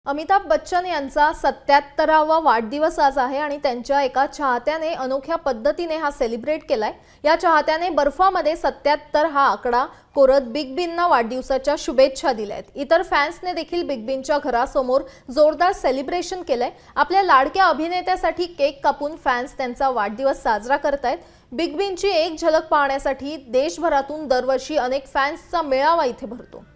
अमिताभ बच्चन यांचा 77वा वाढदिवस आज आहे आणि त्यांच्या एका चाहत्याने अनोख्या पद्धतीने हा सेलिब्रेट केलाय। या चाहत्याने बर्फामध्ये 77 हा आकडा कोरत बिग बींना वाढदिवसाच्या शुभेच्छा दिल्यात। इतर फॅन्सने देखील बिग बींच्या घरासमोर जोरदार सेलिब्रेशन केलंय। आपल्या लाडक्या अभिनेत्यासाठी केक कापून फॅन्स त्यांचा वाढदिवस साजरा करतायत। बिग बींची एक झलक पाहण्यासाठी देशभरातून दरवर्षी अनेक फॅन्सचा मेळावा इथे भरतो।